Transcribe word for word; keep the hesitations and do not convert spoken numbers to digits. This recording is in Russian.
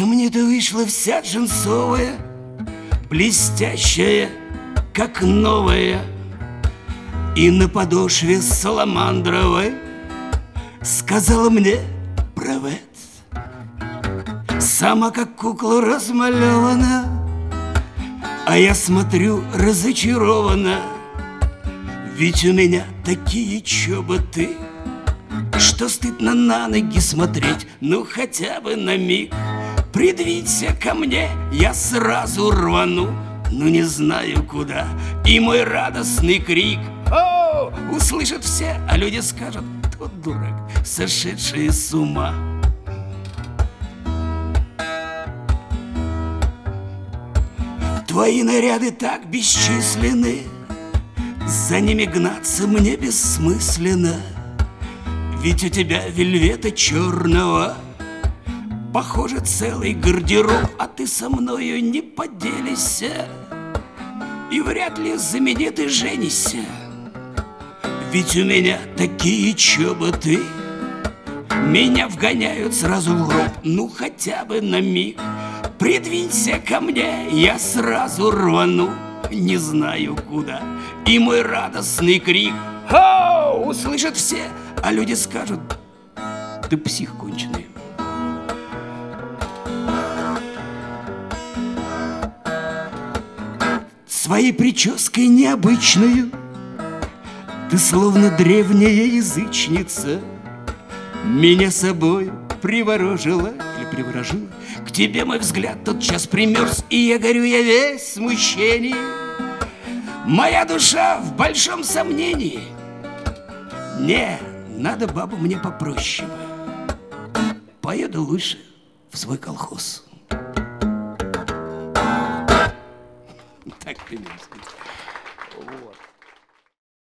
Ко мне ты вышла вся джинсовая, блестящая, как новая, и на подошве саламандровой сказала мне привет. Сама как кукла размалевана, а я смотрю разочарованно. Ведь у меня такие чоботы, что стыдно на ноги смотреть. Ну хотя бы на миг придвинься ко мне, я сразу рвану, ну не знаю куда. И мой радостный крик «О!» услышат все, а люди скажут: тот дурак, сошедший с ума. Твои наряды так бесчисленны, за ними гнаться мне бессмысленно. Ведь у тебя вельвета черного, похоже, целый гардероб, а ты со мною не поделишься, и вряд ли за меня ты женишься. Ведь у меня такие чоботы, меня вгоняют сразу в гроб. Ну хотя бы на миг придвинься ко мне, я сразу рвану, не знаю куда. И мой радостный крик «О!» услышат все, а люди скажут: ты псих конченый. Своей прической необычную ты словно древняя язычница меня собой приворожила или приворожила. К тебе мой взгляд тотчас примерз, и я горю, я весь в смущении. Моя душа в большом сомнении. Не, надо бабу мне попроще бы. Поеду лучше в свой колхоз. Так примерно. Вот.